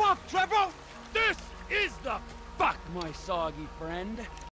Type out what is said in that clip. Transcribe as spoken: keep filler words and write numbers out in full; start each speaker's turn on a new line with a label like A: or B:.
A: fuck, Trevor? This is the fuck, my soggy friend.